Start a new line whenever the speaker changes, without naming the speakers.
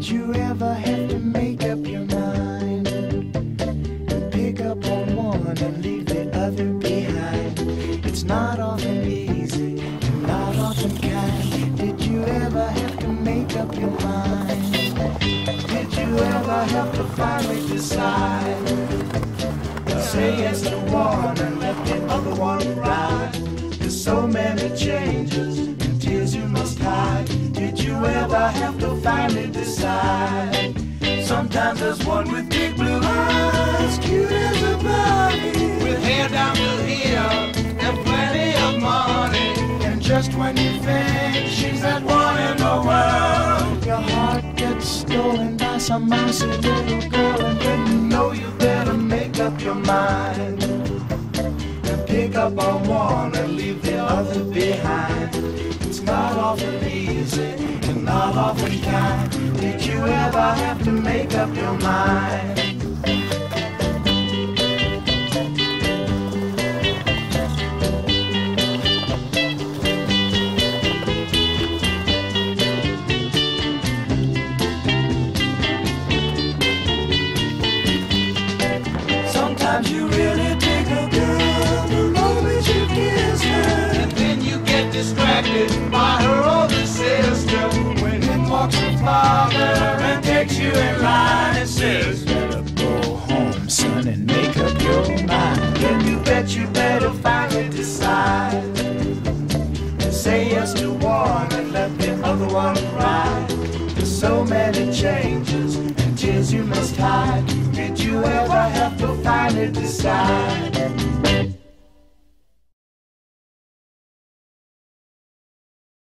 Did you ever have to make up your mind and pick up on one and leave the other behind? It's not often easy, not often kind. Did you ever have to make up your mind? Did you ever have to finally decide? Say yes to one and let the other one ride. There's so many changes and tears you must hide. Did you ever have to finally decide? Sometimes there's one with big blue eyes, cute as a bunny, with hair down to here and plenty of money. And just when you think she's that one in the world, your heart gets stolen by some mousy little girl. And then you know you better make up your mind and pick up on one and leave the other behind. It's not often easy and not often kind. Did you ever have to make up your mind? Sometimes you really dig a girl the moment you kiss her, and then you get distracted by her older sister. When in walks her father and takes you in line and says, better go home, son, and make up your mind. Then you bet you better finally decide to say yes to one and let the other one ride. There's so many changes and tears you must hide. Did you ever have to finally decide?